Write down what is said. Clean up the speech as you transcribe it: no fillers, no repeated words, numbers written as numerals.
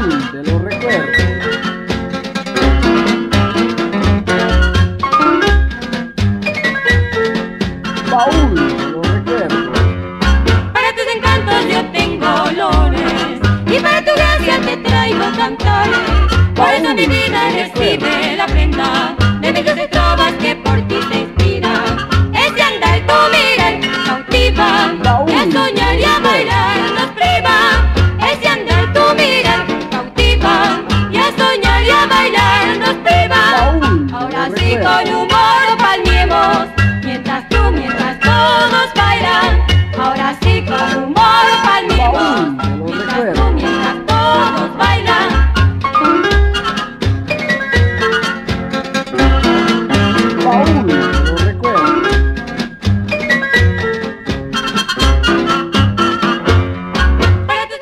baúl de los recuerdos. Baúl de los recuerdos. Para tus encantos yo tengo olores y para tu gracia te traigo cantares. Por eso mi vida